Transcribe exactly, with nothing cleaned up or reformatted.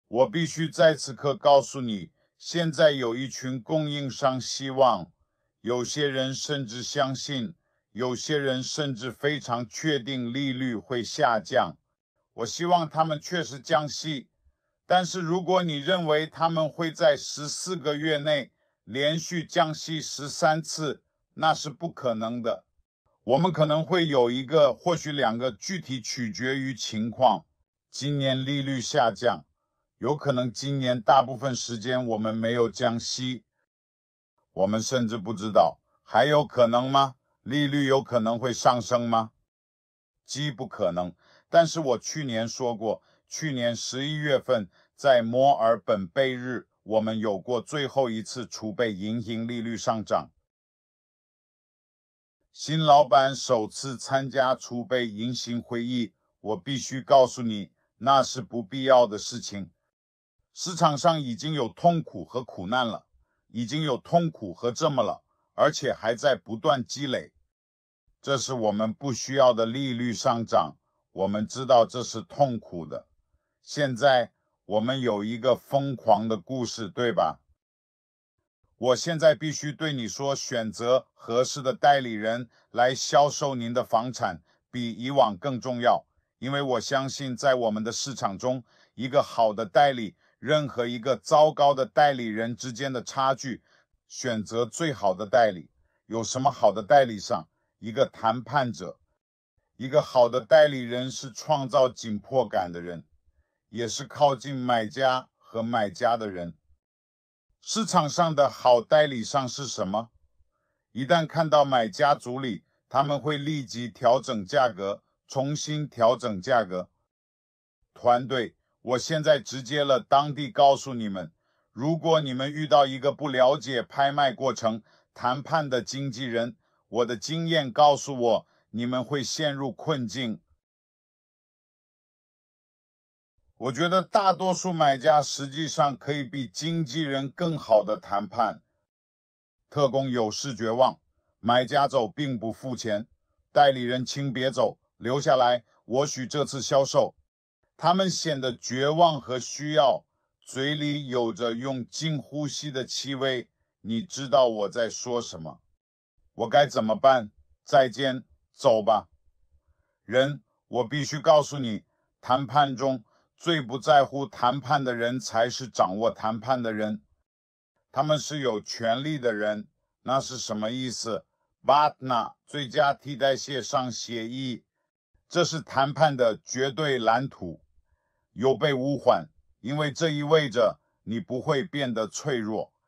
我必须在此刻告诉你，现在有一群供应商希望，有些人甚至相信，有些人甚至非常确定利率会下降。我希望他们确实降息，但是如果你认为他们会在十四个月内连续降息十三次，那是不可能的。我们可能会有一个，或许两个，具体取决于情况。今年利率下降，有可能今年大部分时间我们没有降息，我们甚至不知道。还有可能吗？利率有可能会上升吗？极不可能。但是我去年说过，去年十一月份在摩尔本贝日，我们有过最后一次储备银行利率上涨。新老板首次参加储备银行会议，我必须告诉你，那是不必要的事情。市场上已经有痛苦和苦难了，已经有痛苦和这么了，而且还在不断积累。这是我们不需要的利率上涨，我们知道这是痛苦的。现在我们有一个疯狂的故事，对吧？我现在必须对你说，选择合适的代理人来销售您的房产比以往更重要，因为我相信在我们的市场中，一个好的代理，任何一个糟糕的代理人之间的差距，选择最好的代理。有什么好的代理上？一个谈判者，一个好的代理人是创造紧迫感的人，也是靠近买家和买家的人。市场上的好代理商是什么？一旦看到买家阻力，他们会立即调整价格，重新调整价格。团队，我现在直接了当地告诉你们，如果你们遇到一个不了解拍卖过程、谈判的经纪人，我的经验告诉我，你们会陷入困境。我觉得大多数买家实际上可以比经纪人更好的谈判。特工有事绝望，买家走并不付钱，代理人请别走，留下来，我许这次销售。他们显得绝望和需要，嘴里有着用尽呼吸的气味。你知道我在说什么？我该怎么办？再见，走吧。人，我必须告诉你，谈判中最不在乎谈判的人才是掌握谈判的人，他们是有权利的人。那是什么意思？ B A T N A 最佳替代线上协议，这是谈判的绝对蓝图，有备无患，因为这意味着你不会变得脆弱，